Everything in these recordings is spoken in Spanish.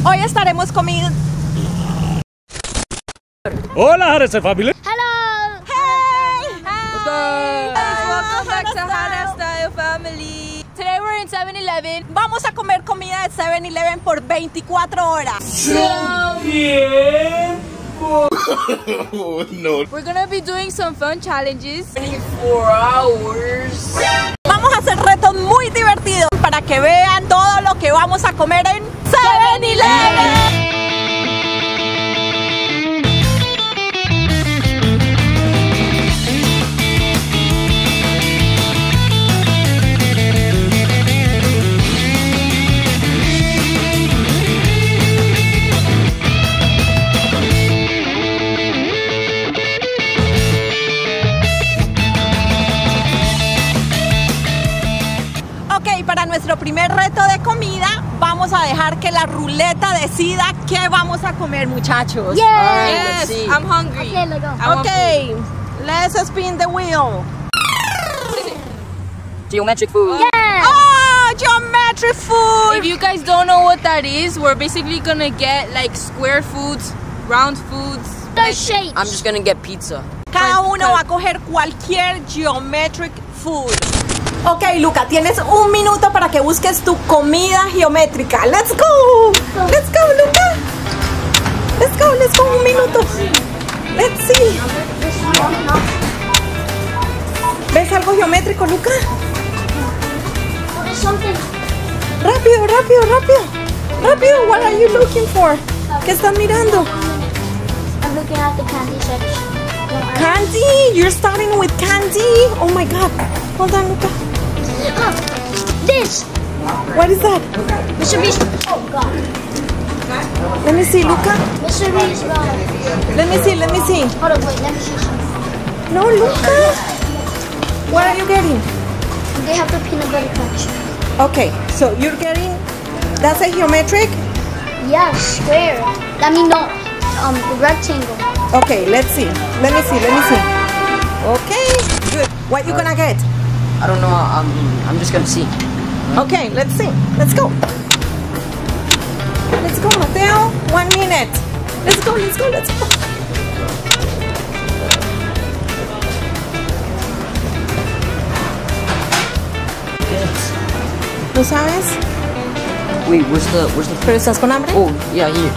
Hoy estaremos comiendo. Hola, Harris Family. Hello! Hey! What's up? Welcome back to Hannah Style Family. Today we're in 7-Eleven. Vamos a comer comida de 7-Eleven por 24 horas. Oh, no. We're gonna be doing some fun challenges. 24 hours. Vamos a hacer retos muy divertidos para que vean todo lo que vamos a comer en 7-Eleven. Para nuestro primer reto de comida, vamos a dejar que la ruleta decida qué vamos a comer, muchachos. Yes, I'm hungry. Okay, let's go. Okay, let's spin the wheel. Geometric food. Yeah. Oh, geometric food. If you guys don't know what that is, we're basically gonna get like square foods, round foods. Those shapes. I'm just gonna get pizza. Cada uno va a coger cualquier geometric food. Ok, Luca, tienes un minuto para que busques tu comida geométrica. Let's go. Let's go, Luca. Let's go, let's go. Un minuto. Let's see. ¿Ves algo geométrico, Luca? There's something. Rápido, rápido, rápido. Rápido, what are you looking for? ¿Qué estás mirando? I'm looking at the candy section. Candy. You're starting with candy. Oh my God. Hold on, Luca. This. What is that? Mr. Beast. Oh God. Let me see, Luca. Mr. Beast. Let me see, let me see. Hold on, wait. Let me see something. No, Luca. What are you getting? They have the peanut butter crunch. Okay, so you're getting, that's a geometric? Yeah, square. I mean, no. Rectangle. Okay, let's see. Let me see, let me see. Okay, good. What you gonna get? I don't know. I'm just gonna see. Okay, let's see. Let's go. Let's go, Mateo. 1 minute. Let's go, let's go, let's go. ¿No sabes? Wait, where's the? ¿Pero estás con hambre? Oh, yeah, here.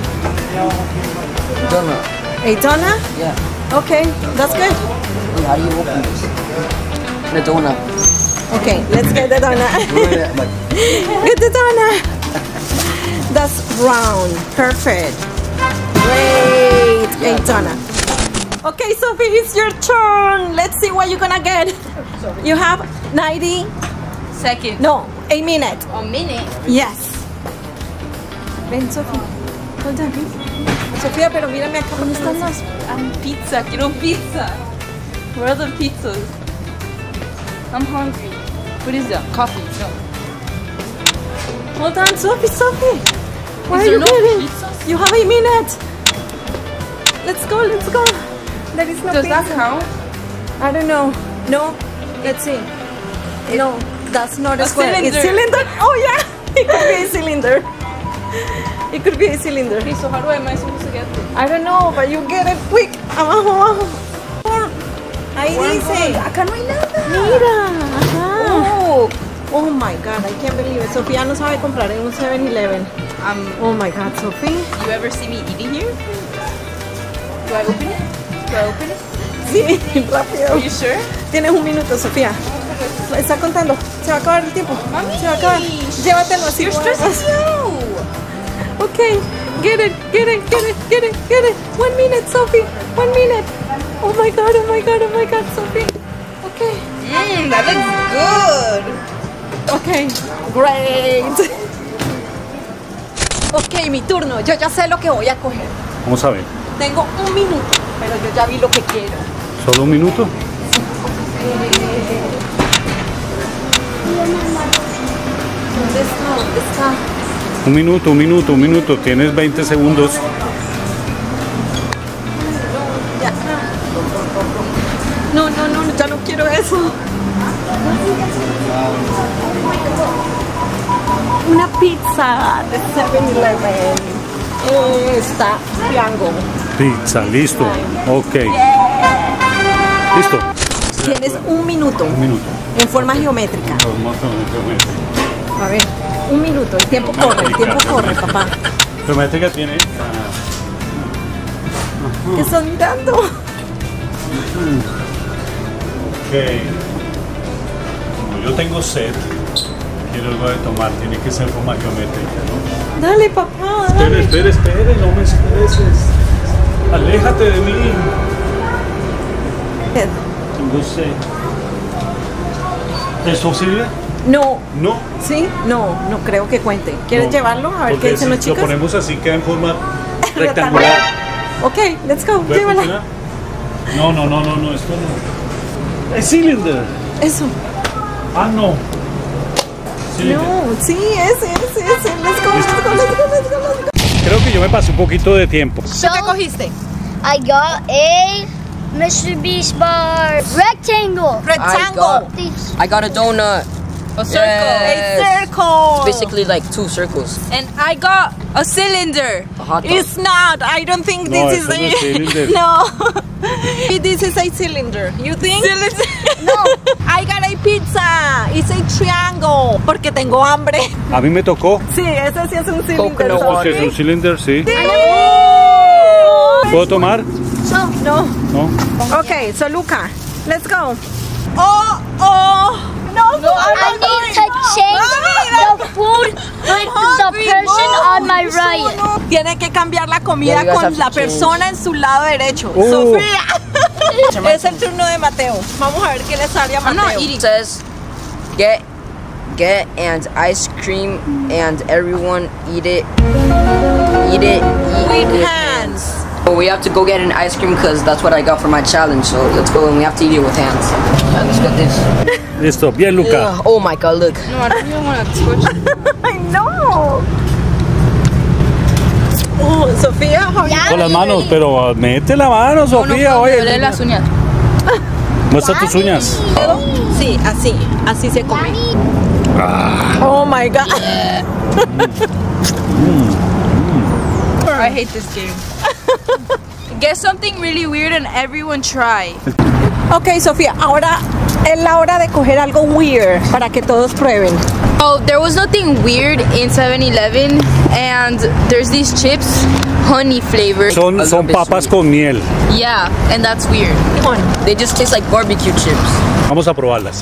Donut. A donut? Yeah. Okay, that's good. Wait, how do you open this? The donut. Okay, let's get the donut. Get the donut. That's round. Perfect. Great. A donut. Okay, Sophie, it's your turn. Let's see what you're gonna get. You have 90 seconds. No, a minute. A minute. Yes. Ven, Sophie. Hold on. Sofía, pero mírame acá. ¿Dónde están las? Pizza. Quiero pizza. Where are the pizzas? I'm hungry. What is that? Coffee. No. Hold on, Sophie, Sophie. What Is are there you no getting? pizzas? You have a minute. Let's go, let's go. There is no Does pizza. that count? I don't know. No. Let's see. No, that's not a square. cylinder. It's cylinder. Oh yeah. It could be a cylinder. It could be a cylinder. Okay, so how am I supposed to get this? I don't know, but you get it quick. Abajo, abajo. Ahí dice. Acá no hay nada. Mira. Ajá. Oh. Oh my God, I can't believe it. Sofía no sabe comprar en un 7-Eleven. Oh my God, Sophie. You ever see me eating here? Do I open it? Do I open it? Sí, rápido. Are you sure? Tienes un minuto, Sofía. Está contando. Se va a acabar el tiempo. Mami. Se va a acabar. Llévatelo así. You're stressing me out. Okay, get it, get it, get it, get it, get it. 1 minute, Sophie. 1 minute. Oh my God, oh my God, oh my God, Sophie. Okay. That looks good. Okay, great. Ok, mi turno. Yo ya sé lo que voy a coger. Vamos a ver. Tengo un minuto, pero yo ya vi lo que quiero. ¿Solo un minuto? ¿Dónde está? ¿Dónde está? Un minuto, un minuto, un minuto. Tienes 20 segundos. Ya. No, no, no, ya no quiero eso. una pizza de 7-Eleven. Está triángulo. Pizza, listo. Ok. Listo. Tienes un minuto. Un minuto. En forma geométrica. A ver, un minuto. El tiempo corre, papá. Geométrica tiene. ¿Qué están dando? Ok. Como yo tengo sed, quiero algo de tomar. Tiene que ser forma geométrica, ¿no? Dale, papá. Dale. Espere, no me estreses. Aléjate de mí. Tengo sed. ¿Eso sirve? No. No. ¿Sí? No creo que cuente. ¿Quieres No. llevarlo? A ver Porque qué dicen los si chicos. lo ponemos así, queda en forma rectangular. Ok, let's go. ¿Puede Llévala. funcionar? No, esto no. Es cylinder. Eso. Ah, no. Cylinder. No, sí, ese. Let's go. Creo que yo me pasé un poquito de tiempo. So ¿Qué cogiste? I got a Mr. Beast bar rectangle. I got a donut. A circle. Yes. A circle. Basically like 2 circles. And I got a cylinder. A hot dog. It's not. I don't think No, this eso is no es cylinder. No. This is a cylinder. You think? No. I got a pizza. It's a triangle. Porque tengo hambre. A mí me tocó. Sí, ese sí es un Coconut cylinder. water. Es un cylinder, sí. Sí. ¿Puedo tomar? So No. No. Okay, so Luca, let's go. Oh. No, I need to change the food with the person on my right. Tiene que cambiar la comida Yeah, you guys have con to la change. persona en su lado derecho. Oh. Sofía. Es el turno de Mateo. Vamos a ver qué le sale a I'm Mateo. not eating. It says get and ice cream and everyone eat it With with hands. But we have to go get an ice cream because that's what I got for my challenge. So let's go and we have to eat it with hands. Yeah, let's get this. Listo, bien, Luca. Ugh, oh my god, look. No, I don't even want to touch. I know. Sofía, how you- Con las manos, pero mete la mano, Sofía. No, me Oye, duelen las uñas. muestra tus uñas. Sí, así se come. Oh my God. I hate this game. Get something really weird and everyone try. Ok, Sofía, ahora es la hora de coger algo weird para que todos prueben. Oh, there was nothing weird in 7-Eleven, and there's these chips, honey flavored. Son A little bit papas sweet. con miel. Yeah, and that's weird. Come on. They just taste like barbecue chips. Vamos a probarlas.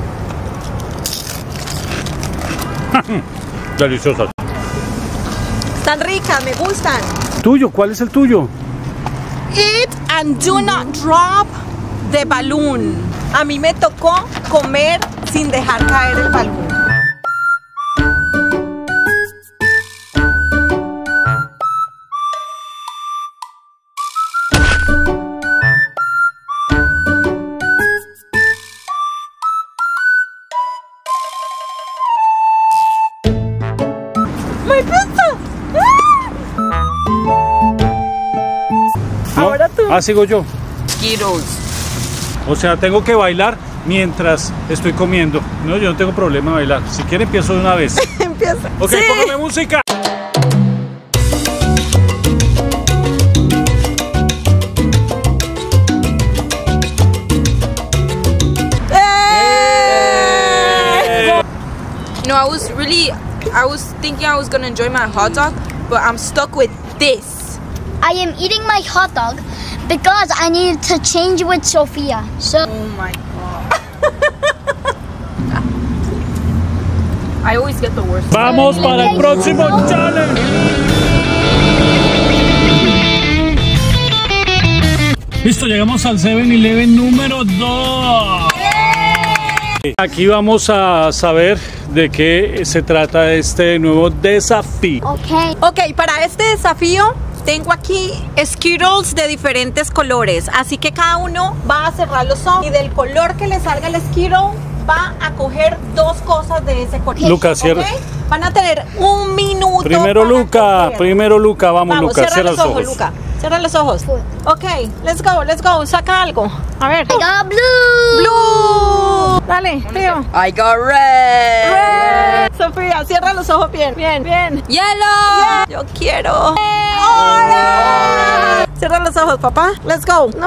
Deliciosas. Están ricas, me gustan. ¿Tuyo? ¿Cuál es el tuyo? Eat and do not drop the balloon. A mí me tocó comer sin dejar caer el balón. ¡My pizza! ¿No? Ahora tú. Ah, sigo yo. Skittles. O sea, tengo que bailar mientras estoy comiendo. No, yo no tengo problema de bailar. Si quiere empiezo de una vez. Empieza. Ok, Sí. póngame música. You know, I was thinking I was gonna enjoy my hot dog, but I'm stuck with this. I am eating my hot dog because I need to change with Sophia. So Oh my god. I always get the worst. Vamos para el próximo challenge. Listo, llegamos al 7-Eleven número 2. Aquí vamos a saber de qué se trata este nuevo desafío. okay. Ok, para este desafío tengo aquí Skittles de diferentes colores. Así que cada uno va a cerrar los ojos y del color que le salga el Skittle va a coger dos cosas de ese color. Lucas, cierra. ¿Ok? Van a tener un minuto. Primero para Luca, coger. primero Luca, vamos Luca, cierra cierra los los ojos, ojos. Luca. Cierra los ojos. Ok, let's go. Saca algo. A ver. I got blue. Blue. Dale, Teo. I got red. Sofía, cierra los ojos bien. Yellow. Yeah. Yo quiero. ¡Hola! Cierra los ojos, papá. Let's go. No.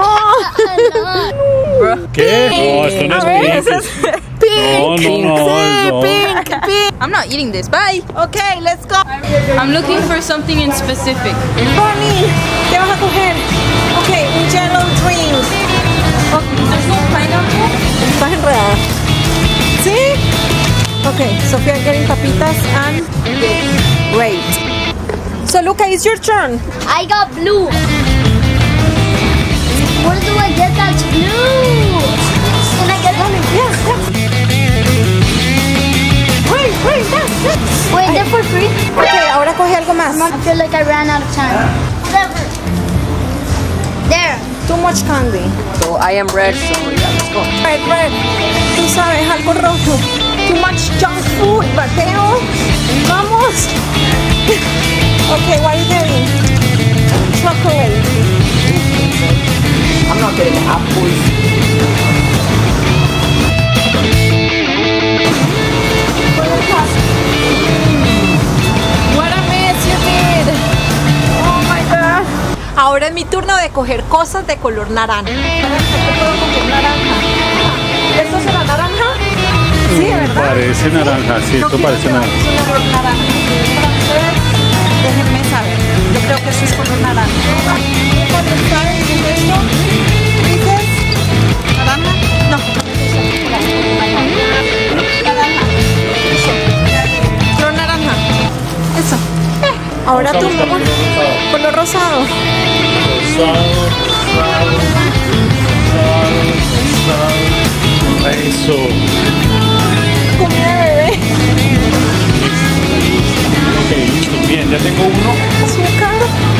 ¿Qué? No, esto no A es ver, pink. No, Pink. I'm not eating this. Bye. Ok, let's go. I'm looking for something in specific. Bonnie, ¿qué vas a coger? Ok, un Yellow Dreams. There's no pineapple. Estás enredada. ¿Sí? Ok, Sofía getting papitas and great. So Luca, it's your turn. I got blue. Where do I get that blue? Can I get that? Yes. Wait, yes. Wait, they're for free? Ok, ahora coge algo más. I feel like I ran out of time. Whatever. There. Too much candy. So I am red, so yeah, let's go. Red. Tú sabes, algo rojo. Too much junk food, Mateo. Vamos. Okay, what are you getting? Chocolate. I'm not getting apples. What a mess you did. Oh my God. Ahora es mi turno de coger cosas de color naranja. ¿Qué puedo coger naranja? ¿Esto será naranja? Sí, ¿verdad? Parece naranja, sí, Yo esto quiero parece llevar naranja. un color naranja. Déjenme saber. Yo creo que eso es color naranja. Cuando sabes qué es esto, dices naranja. No. Naranja. Eso. Color naranja. Eso. Ahora tú, mi amor. Color rosado. Eso. Comida de bebé. Ok, listo, bien, ya tengo uno. Azúcar.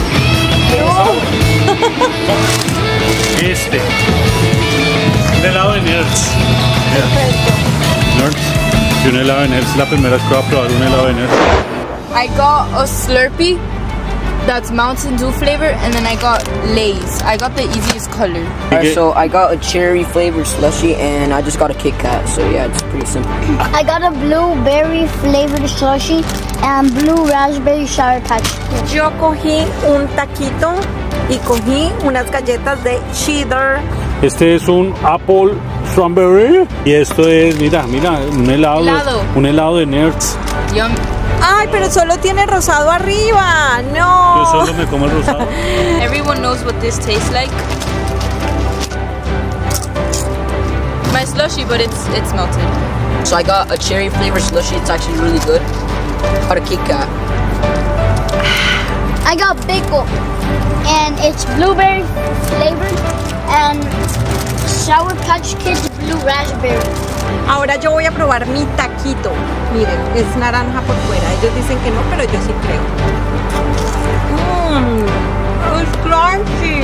Este. Un helado de Nerds. Mira, Nerds. Y un helado de Nerds. Es la primera vez que voy a probar un helado de Nerds. I got a Slurpee that's Mountain Dew flavor, and then I got Lay's. I got the easiest color. Alright, so I got a cherry flavored slushy and I just got a Kit Kat. So yeah, it's pretty simple. I got a blueberry flavored slushy and blue raspberry sour patch. Yo cogí un taquito y cogí unas galletas de cheddar. Este es un Apple Strawberry. Y esto es, mira, un helado. Helado. Un helado de Nerds. Yum. Ay, pero solo tiene rosado arriba. Yo No. solo me como el rosado. Everyone knows what this tastes like. My slushy, but it's melted. So I got a cherry flavored slushy. It's actually really good. Got a Kit Kat. I got pickle and it's blueberry flavored and Sour Patch Kids blue raspberry. Ahora yo voy a probar mi taquito. Miren, es naranja por fuera. Ellos dicen que no, pero yo sí creo. Es crunchy.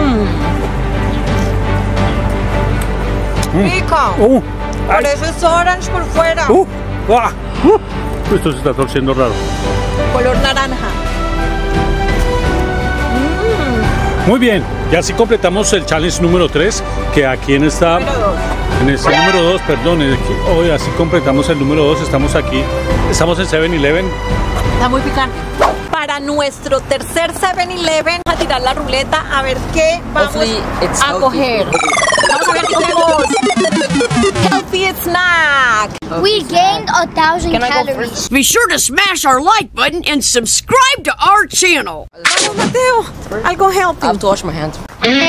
Rico. Por eso es orange por fuera. Ah, esto se está torciendo raro. Color naranja. Muy bien, ya sí completamos el challenge número 3, que aquí en esta... Número 2. En este número 2, perdón, hoy así completamos el número 2, estamos aquí, estamos en 7-Eleven. Está muy picante. Para nuestro tercer 7-Eleven, vamos a tirar la ruleta a ver qué vamos Hopefully it's a healthy. coger. Vamos a ver qué cogemos. Healthy snack. We gained 1,000 calories. Be sure to smash our like button and subscribe to our channel. Vamos, Mateo. Algo I have healthy. to wash my hands.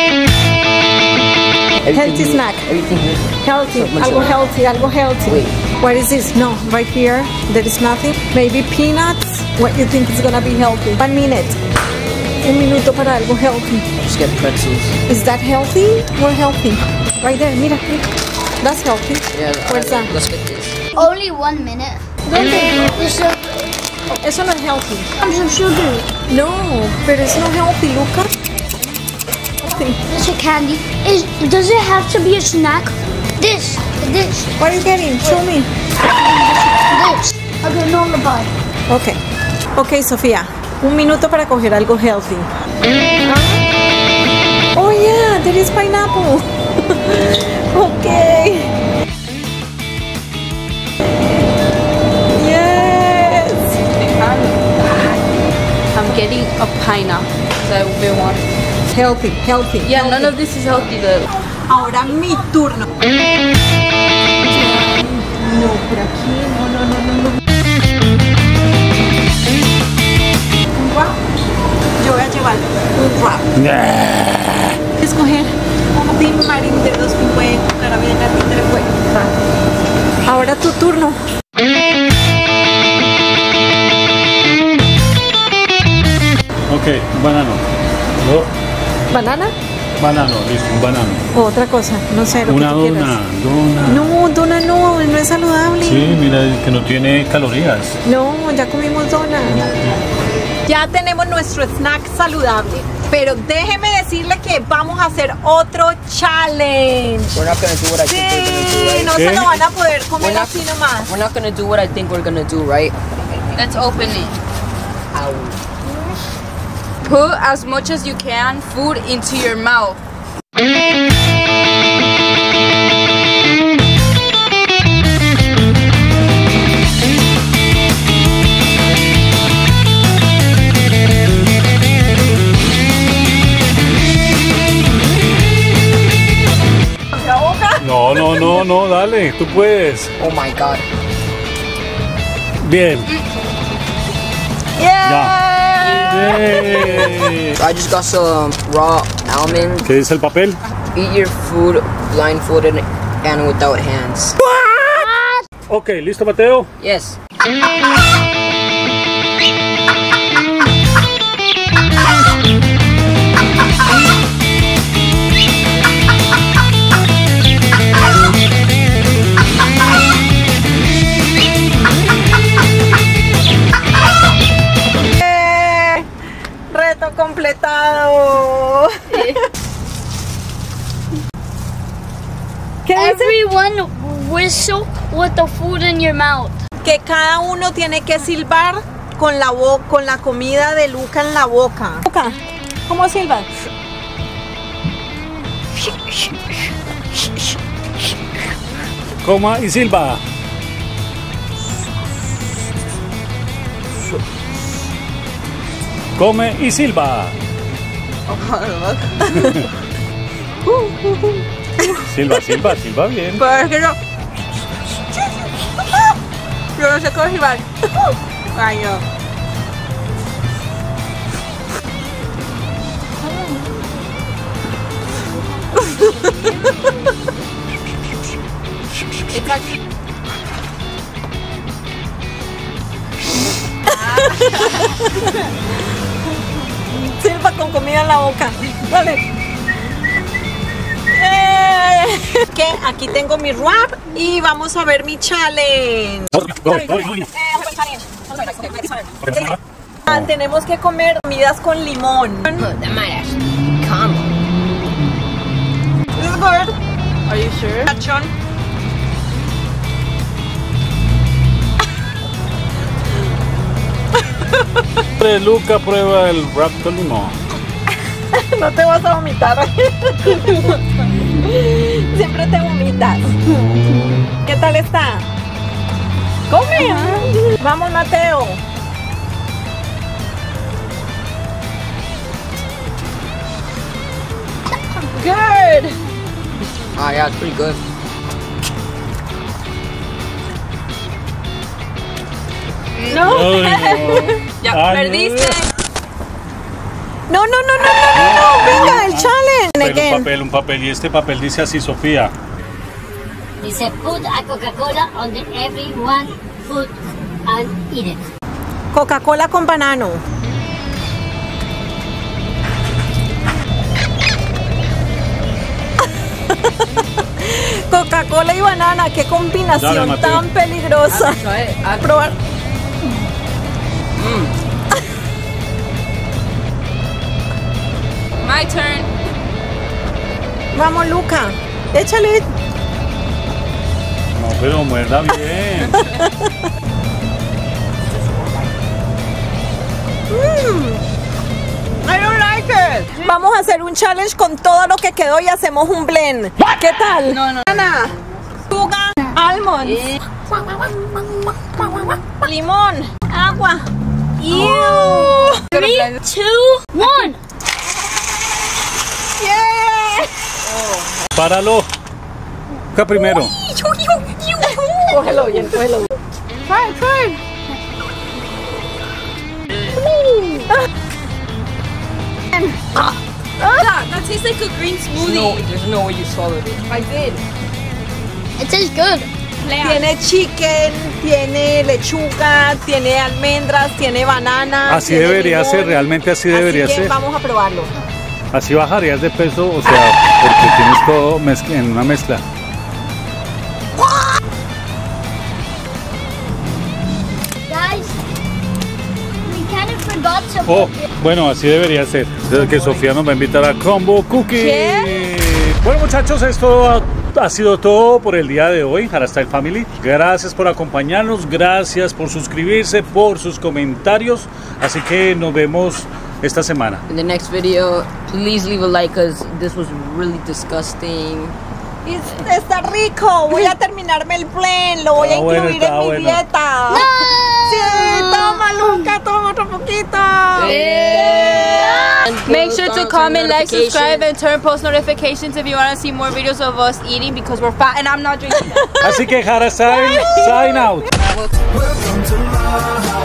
Healthy snack. Everything here. Healthy. So much Algo of it. healthy. Algo healthy. Wait. What is this? No, right here. There is nothing. Maybe peanuts. What you think is gonna be healthy? 1 minute. Un minuto para algo healthy. Just get pretzels. Is that healthy? More healthy. Right there. Mira. That's healthy. Yeah, Where's that? let's get this. Only 1 minute. There's Eso no es healthy. some sugar. No, pero it's not healthy, Luca. Healthy. There's a candy. Does it have to be a snack? This. What are you getting? Show me. This. A granola bar. Okay. Okay, Sofía. 1 minuto para coger algo healthy. Oh yeah, there is pineapple. Okay. Yes. I'm getting a pineapple. So we want. Healthy, healthy. Yeah, none of this is healthy though. Ahora mi turno. No, por aquí, no. Un wrap. Yo voy a llevar un wrap. Escoger un Team Marín de 250 carabina de. Ahora tu turno. Ok, banano. No, ¿Banana? banano, listo, un banano. Otra cosa, no sé lo Una que tú quieras. dona. No, dona no es saludable. Sí, mira, que no tiene calorías. No, ya comimos dona. Ya tenemos nuestro snack saludable, pero déjeme decirle que vamos a hacer otro challenge. We're not gonna do what I think we're gonna do, Sí, right? no ¿Qué? se lo van a poder comer We're not- así nomás. We're not gonna do what I think we're gonna do, right? Let's open it. Ow. Put as much as you can food into your mouth. No, dale, tú puedes. Oh my god. Bien. Yeah. Yay. I just got some raw almond. ¿Qué dice el papel? Eat your food blindfolded and without hands. Ok, ¿listo, Mateo? Yes. Reto completado. ¿Qué dice? Everyone whistle with the food in your mouth. Que cada uno tiene que silbar con la comida de Luca en la boca. Luca, ¿cómo silbas? Coma y silba. Come y silba. Silba bien. Pero es que yo no sé cómo silbar. Ay, no. Silba con comida en la boca. Dale. Que aquí tengo mi wrap y vamos a ver mi challenge. Tenemos que comer comidas con limón. That might actually combo. This is good. Are you sure? Cachón. Luca prueba el wrap con limón. No te vas a vomitar. Siempre te vomitas. ¿Qué tal está? Come. Vamos, Mateo. Good. Ah, yeah, it's pretty good. No. Ay, no. Ya, Ay, perdiste. No. Venga, el challenge. Pero un papel. Y este papel dice así, Sofía. Dice, put a Coca-Cola on the everyone food and eat it. Coca-Cola con banano. Coca-Cola y banana, qué combinación Dale, Mateo. tan peligrosa. Try it. Probar. My turn. Vamos, Luca. Échale. No, pero muerda bien. I don't like it. Vamos a hacer un challenge con todo lo que quedó y hacemos un blend. ¿Qué tal? No. Banana, sugar, almonds, limón, agua. Oh. 3, 2, 1. Yeah. Páralo. Busca primero. Cógelo bien, cógelo. Try. That tastes like a green smoothie. There's no way you swallowed it. I did. It tastes good. Tiene chicken, tiene lechuga, tiene almendras, tiene banana. Así tiene debería limón. ser, realmente así debería Así que ser. vamos a probarlo. Así bajarías de peso, o sea, porque tienes todo en una mezcla. Guys, we kind of forgot to Oh, bueno, así debería ser. Desde que Sofía nos va a invitar a Combo Cookie. ¿Qué? Bueno, muchachos, esto ha sido todo por el día de hoy, Harastyle Family. Gracias por acompañarnos, gracias por suscribirse, por sus comentarios. Así que nos vemos esta semana. In the next video, please leave a like because this was really disgusting. Está rico. Voy a terminarme el blend. Lo voy a Está bueno, incluir está en mi bueno. dieta. Sí, toma, Luca, toma otro poquito. Make sure to comment, like, subscribe, and turn post notifications if you want to see more videos of us eating because we're fat and I'm not drinking that. Así que Harastyle, sign out. Welcome to my house.